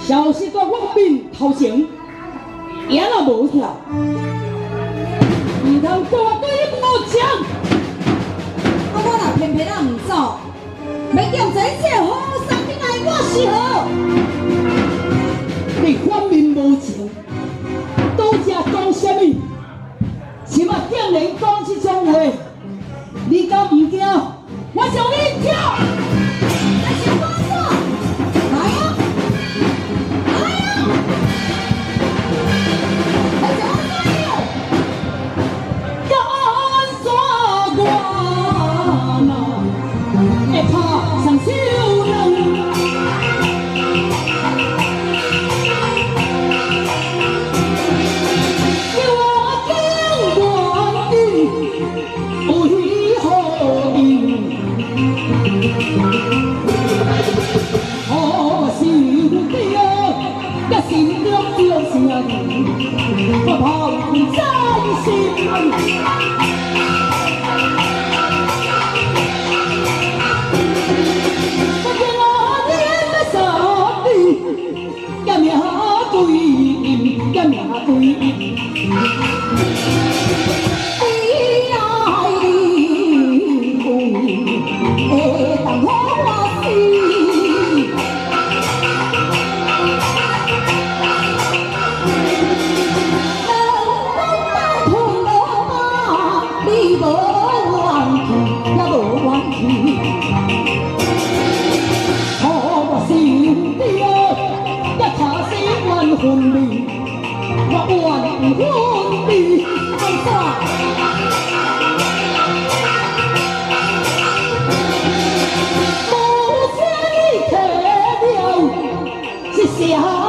消失在我面头前，赢也无跳，唔通对我对你无情。 我若偏偏唔走，要叫这些好生命来我是好。 你反面无情，拄则讲什么？起码竟然讲这种话，你敢唔惊？我向你跳！ 那是我说，来啊，来啊！那是我说的。 干啥我嘛会拍上手软？叫我经原地为何因？可是你呀，心中就是你，我抛在心。我见我你的手里，也命归因，也命归因。 你爱你会当我死。分离，我怨分离，安怎？无请你退了，是啥？